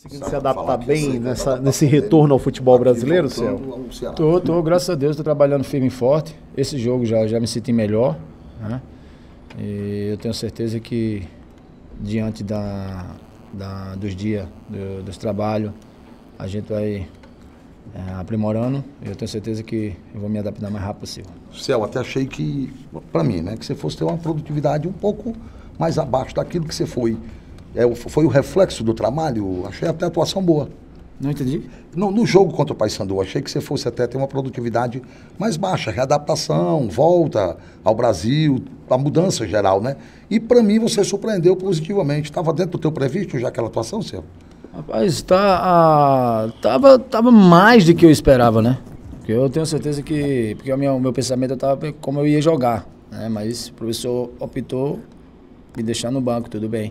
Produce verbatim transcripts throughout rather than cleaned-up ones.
Conseguindo se adaptar bem nessa, nesse retorno ao futebol brasileiro, Céu? Tô, tô, graças a Deus, tô trabalhando firme e forte. Esse jogo já, já me senti melhor, né? E eu tenho certeza que diante da, da, dos dias, do, dos trabalhos, a gente vai é, aprimorando. E eu tenho certeza que eu vou me adaptar o mais rápido possível. Céu, até achei que, para mim, né, que você fosse ter uma produtividade um pouco mais abaixo daquilo que você foi. É, foi o reflexo do trabalho, achei até a atuação boa. Não entendi? No, no jogo contra o Paysandu, achei que você fosse até ter uma produtividade mais baixa, readaptação, volta ao Brasil, a mudança geral, né? E para mim você surpreendeu positivamente. Estava dentro do teu previsto já aquela atuação, Céu? Rapaz, tá, a, tava, tava mais do que eu esperava, né? Porque eu tenho certeza que, porque o meu, o meu pensamento estava como eu ia jogar, né? Mas o professor optou me deixar no banco, tudo bem.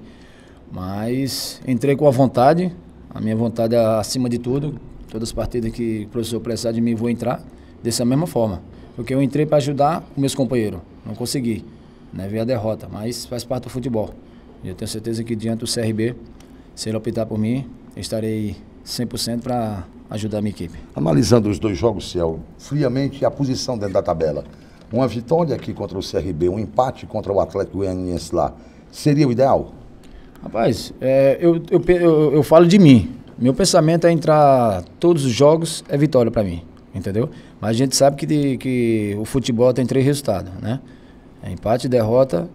Mas entrei com a vontade, a minha vontade é acima de tudo. Todas as partidas que o professor precisar de mim, vou entrar dessa mesma forma. Porque eu entrei para ajudar os meus companheiros, não consegui, né? Veio a derrota, mas faz parte do futebol. E eu tenho certeza que diante do C R B, se ele optar por mim, eu estarei cem por cento para ajudar a minha equipe. Analisando os dois jogos, Ciel, friamente a posição dentro da tabela. Uma vitória aqui contra o C R B, um empate contra o Atlético Goianiense lá, seria o ideal? Rapaz, é, eu, eu, eu, eu falo de mim. Meu pensamento é entrar todos os jogos, é vitória para mim, entendeu? Mas a gente sabe que, de, que o futebol tem três resultados, né? É empate, derrota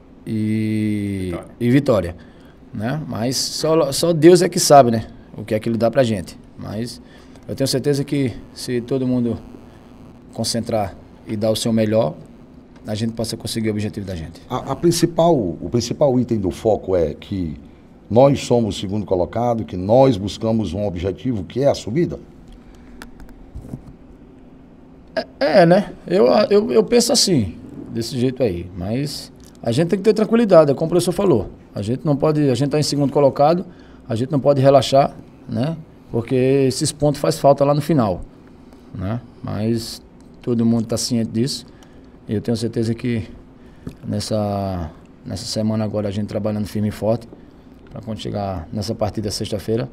e vitória. E vitória, né? Mas só, só Deus é que sabe, né? O que é que ele dá pra gente. Mas eu tenho certeza que se todo mundo concentrar e dar o seu melhor, a gente possa conseguir o objetivo da gente. A, a principal, o principal item do foco é que nós somos o segundo colocado, que nós buscamos um objetivo que é a subida? É, é né? Eu, eu, eu penso assim, desse jeito aí. Mas a gente tem que ter tranquilidade, é como o professor falou. A gente não pode, a gente está em segundo colocado, a gente não pode relaxar, né? Porque esses pontos faz falta lá no final, né? Mas todo mundo está ciente disso. E eu tenho certeza que nessa, nessa semana agora a gente trabalhando firme e forte para quando chegar nessa partida sexta-feira,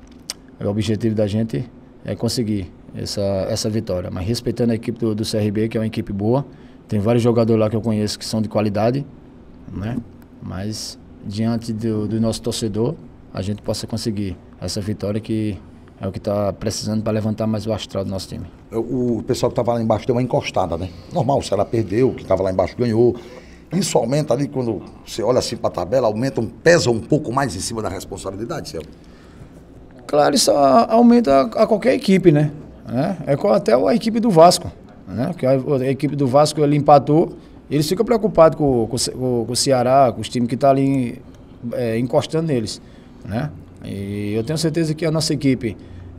o objetivo da gente é conseguir essa, essa vitória. Mas respeitando a equipe do, do C R B, que é uma equipe boa, tem vários jogadores lá que eu conheço que são de qualidade, né? Mas diante do, do nosso torcedor, a gente possa conseguir essa vitória que é o que está precisando para levantar mais o astral do nosso time. O pessoal que estava lá embaixo deu uma encostada, né? Normal, o Ceará perdeu, o que estava lá embaixo ganhou. Isso aumenta ali, quando você olha assim para a tabela, aumenta, pesa um pouco mais em cima da responsabilidade, Céu? Claro, isso aumenta a qualquer equipe, né? É, é até a equipe do Vasco, né? Porque a, a equipe do Vasco, ele empatou, eles ficam preocupados com, com, com o Ceará, com os times que estão tá ali é, encostando neles, né? E eu tenho certeza que a nossa equipe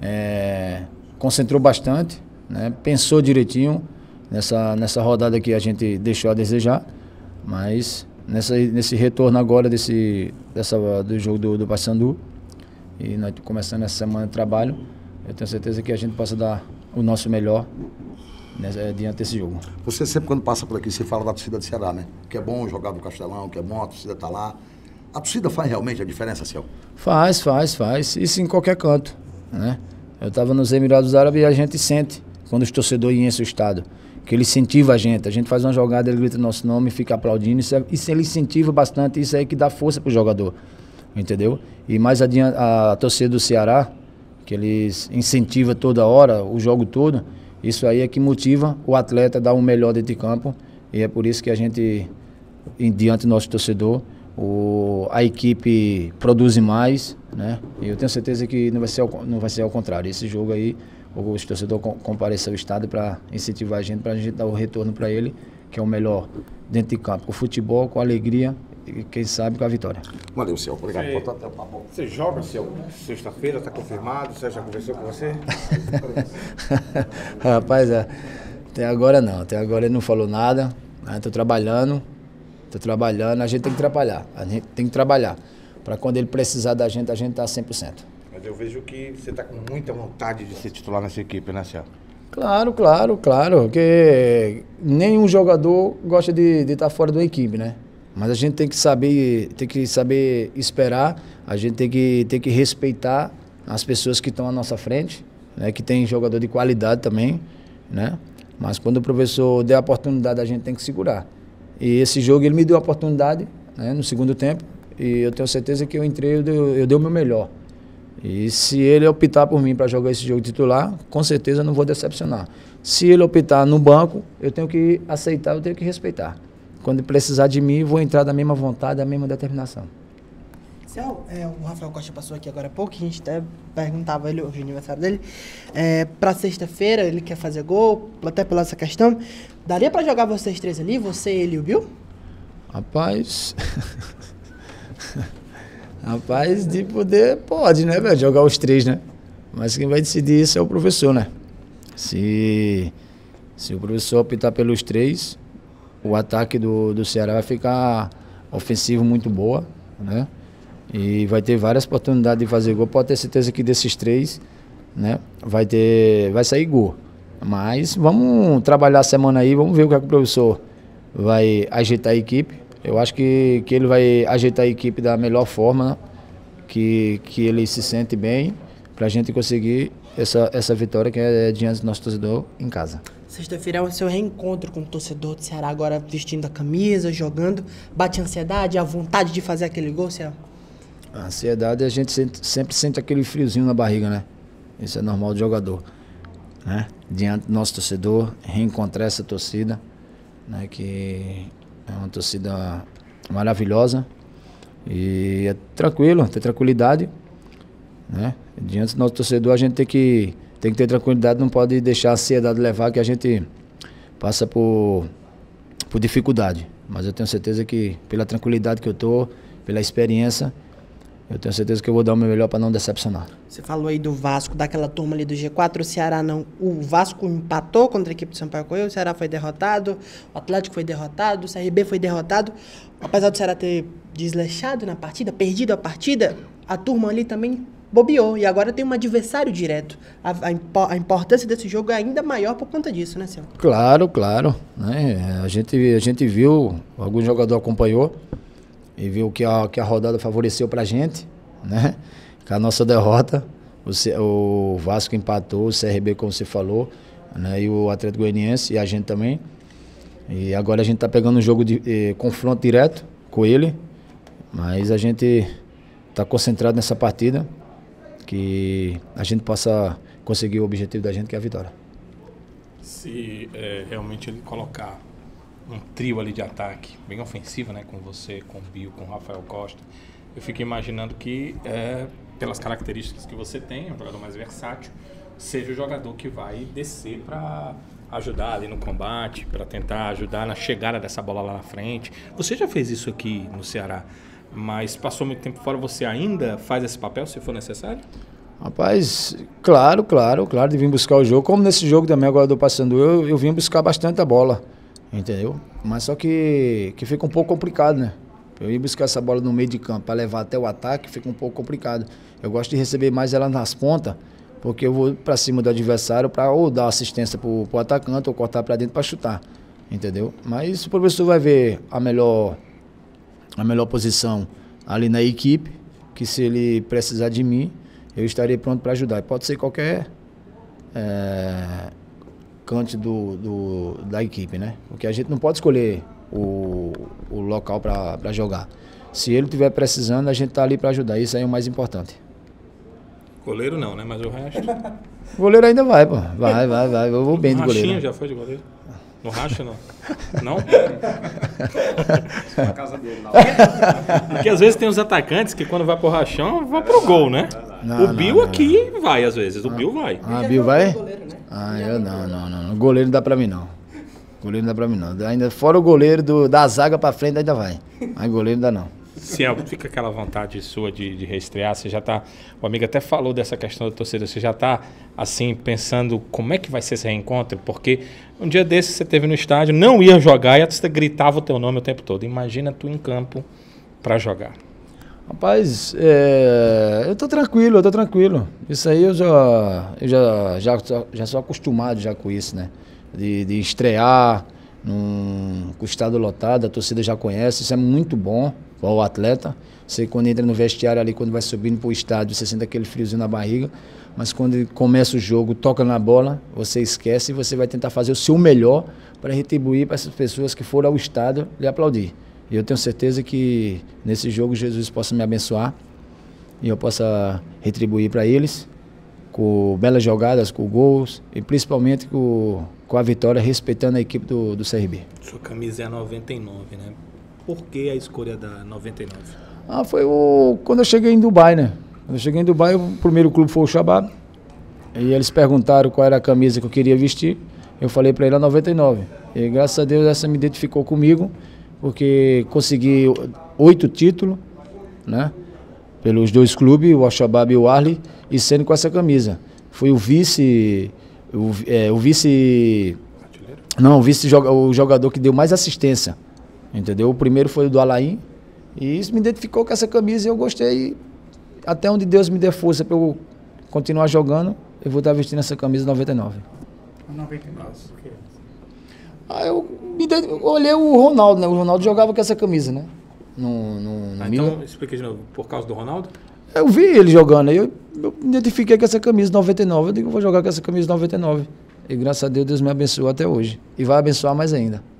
é, concentrou bastante, né? Pensou direitinho nessa, nessa rodada que a gente deixou a desejar, mas nessa, nesse retorno agora desse, dessa, do jogo do, do Paysandu, e nós começando essa semana de trabalho, eu tenho certeza que a gente possa dar o nosso melhor nessa, diante desse jogo. Você sempre quando passa por aqui, você fala da torcida do Ceará, né? Que é bom jogar no Castelão, que é bom a torcida estar lá. A torcida faz realmente a diferença, Céu? Faz, faz, faz. Isso em qualquer canto, né? Eu estava nos Emirados Árabes e a gente sente, quando os torcedores enchem o estado, que ele incentiva a gente. A gente faz uma jogada, ele grita nosso nome, fica aplaudindo. Isso, é, isso ele incentiva bastante, isso aí que dá força pro jogador, entendeu? E mais adiante, a, a torcida do Ceará, que eles incentivam toda hora, o jogo todo, isso aí é que motiva o atleta a dar o melhor dentro de campo. E é por isso que a gente, diante do nosso torcedor, O, a equipe produz mais, né? E eu tenho certeza que não vai ser ao, não vai ser ao contrário. Esse jogo aí, os torcedores comparecem ao estádio para incentivar a gente, para a gente dar o retorno para ele, que é o melhor dentro de campo, com o futebol, com a alegria e quem sabe com a vitória. Valeu, Céu. Obrigado. Você, até o papo. Você joga, Céu, sexta-feira, está confirmado? Você já conversou com você? Rapaz, é, até agora não. Até agora ele não falou nada. Estou trabalhando. Estou trabalhando, a gente tem que trabalhar, a gente tem que trabalhar. Para quando ele precisar da gente, a gente está cem por cento. Mas eu vejo que você está com muita vontade de ser titular nessa equipe, né, Céu? Claro, claro, claro, porque nenhum jogador gosta de estar fora da equipe, né? Mas a gente tem que saber, tem que saber esperar, a gente tem que, tem que respeitar as pessoas que estão à nossa frente, né, que tem jogador de qualidade também, né? Mas quando o professor der a oportunidade, a gente tem que segurar. E esse jogo ele me deu a oportunidade, né, no segundo tempo, e eu tenho certeza que eu entrei, eu dei, eu dei o meu melhor. E se ele optar por mim para jogar esse jogo titular, com certeza eu não vou decepcionar. Se ele optar no banco, eu tenho que aceitar, eu tenho que respeitar. Quando precisar de mim, vou entrar da mesma vontade, da mesma determinação. Céu, é, o Rafael Costa passou aqui agora há pouco, a gente até perguntava ele, hoje é aniversário dele, é, para sexta-feira ele quer fazer gol, até pela essa questão. Daria para jogar vocês três ali, você, ele e o Bill? Rapaz... Rapaz, de poder, pode, né, velho? Jogar os três, né? Mas quem vai decidir isso é o professor, né? Se, se o professor optar pelos três, o ataque do, do Ceará vai ficar ofensivo muito boa, né? E vai ter várias oportunidades de fazer gol. Pode ter certeza que desses três, né, vai ter, vai sair gol. Mas vamos trabalhar a semana aí, vamos ver o que, é que o professor vai ajeitar a equipe. Eu acho que, que ele vai ajeitar a equipe da melhor forma, né? que, que ele se sente bem, para a gente conseguir essa, essa vitória que é diante do nosso torcedor em casa. Sexta-feira é o seu reencontro com o torcedor do Ceará, agora vestindo a camisa, jogando. Bate a ansiedade, a vontade de fazer aquele gol, Ceará? A ansiedade, a gente sente, sempre sente aquele friozinho na barriga, né? Isso é normal do jogador, né? Diante do nosso torcedor, reencontrar essa torcida, né? Que é uma torcida maravilhosa e é tranquilo, ter tranquilidade, né? Diante do nosso torcedor a gente tem que, tem que ter tranquilidade, não pode deixar a ansiedade levar, que a gente passa por, por dificuldade. Mas eu tenho certeza que pela tranquilidade que eu tô, pela experiência, eu tenho certeza que eu vou dar o meu melhor para não decepcionar. Você falou aí do Vasco, daquela turma ali do G quatro, o Ceará não. O Vasco empatou contra a equipe do Sampaio Corrêa, o Ceará foi derrotado, o Atlético foi derrotado, o C R B foi derrotado. Apesar do Ceará ter desleixado na partida, perdido a partida, a turma ali também bobeou. E agora tem um adversário direto. A, a, impo, a importância desse jogo é ainda maior por conta disso, né, Celso? Claro, claro. Né? A, gente, a gente viu, algum jogador acompanhou, e viu que a, que a rodada favoreceu pra gente, né? Com a nossa derrota, o, C, o Vasco empatou, o C R B, como você falou, né? E o Atlético Goianiense, e a gente também. E agora a gente tá pegando um jogo de eh, confronto direto com ele, mas a gente tá concentrado nessa partida, que a gente possa conseguir o objetivo da gente, que é a vitória. Se é, realmente ele colocar um trio ali de ataque bem ofensivo, né, com você, com o Bill, com o Rafael Costa, eu fico imaginando que, é, pelas características que você tem, é um jogador mais versátil, seja o jogador que vai descer para ajudar ali no combate, para tentar ajudar na chegada dessa bola lá na frente. Você já fez isso aqui no Ceará, mas passou muito tempo fora, você ainda faz esse papel, se for necessário? Rapaz, claro, claro, claro, de vir buscar o jogo. Como nesse jogo também, agora do Paysandu, eu, eu vim buscar bastante a bola. Entendeu? Mas só que, que fica um pouco complicado, né? Eu ir buscar essa bola no meio de campo para levar até o ataque fica um pouco complicado. Eu gosto de receber mais ela nas pontas, porque eu vou para cima do adversário para ou dar assistência para o atacante ou cortar para dentro para chutar. Entendeu? Mas o professor vai ver a melhor, a melhor posição ali na equipe, que se ele precisar de mim, eu estarei pronto para ajudar. Pode ser qualquer é, canto do, do, da equipe, né? Porque a gente não pode escolher o, o local para jogar. Se ele estiver precisando, a gente está ali para ajudar. Isso aí é o mais importante. Goleiro não, né? Mas o resto... O goleiro ainda vai, pô. Vai, vai, vai. Eu vou bem de goleiro. Rachinha já foi de goleiro? No racha, não? Não? Na casa dele, não. Porque às vezes tem os atacantes que quando vai pro rachão, vai pro gol, né? Não, o Bill não, aqui não. vai, às vezes. O Bill vai. Ah, Bill vai? Ah, eu não, não, não. O goleiro não dá pra mim, não. O goleiro não dá pra mim, não. Ainda, fora o goleiro do, da zaga pra frente, ainda vai. Mas goleiro não dá, não. Ciel, fica aquela vontade sua de, de reestrear, você já tá, o amigo até falou dessa questão da torcida, você já tá, assim, pensando como é que vai ser esse reencontro, porque um dia desse você teve no estádio, não ia jogar e a torcida gritava o teu nome o tempo todo. Imagina tu em campo para jogar. Rapaz, é, eu tô tranquilo, eu tô tranquilo. Isso aí eu já, eu já, já, já sou acostumado já com isso, né? De, de estrear, num, com o estado lotado, a torcida já conhece, isso é muito bom para o atleta. Você quando entra no vestiário ali, quando vai subindo para o estádio, você sente aquele friozinho na barriga, mas quando começa o jogo, toca na bola, você esquece e você vai tentar fazer o seu melhor para retribuir para essas pessoas que foram ao estádio lhe aplaudir. E eu tenho certeza que nesse jogo Jesus possa me abençoar e eu possa retribuir para eles com belas jogadas, com gols e principalmente com, com a vitória, respeitando a equipe do, do C R B. Sua camisa é a noventa e nove, né? Por que a escolha da noventa e nove? Ah, foi o, quando eu cheguei em Dubai, né? Quando eu cheguei em Dubai, o primeiro clube foi o Shabab. E eles perguntaram qual era a camisa que eu queria vestir. Eu falei para ele a noventa e nove. E graças a Deus essa me identificou comigo, porque consegui oito títulos, né? Pelos dois clubes, o Al-Shabaab e o Ahly, e sendo com essa camisa. Fui o vice... O, é, o vice... Não, o vice o jogador que deu mais assistência. Entendeu? O primeiro foi o do Alain. E isso me identificou com essa camisa e eu gostei. Até onde Deus me dê força para eu continuar jogando, eu vou estar vestindo essa camisa noventa e nove. noventa e nove, por quê? Ah, eu, me dei, eu olhei o Ronaldo, né? O Ronaldo jogava com essa camisa, né? No, no, no ah, então, explica de novo. Por causa do Ronaldo? Eu vi ele jogando, aí eu, eu me identifiquei com essa camisa noventa e nove. Eu digo, eu vou jogar com essa camisa noventa e nove. E graças a Deus, Deus me abençoou até hoje. E vai abençoar mais ainda.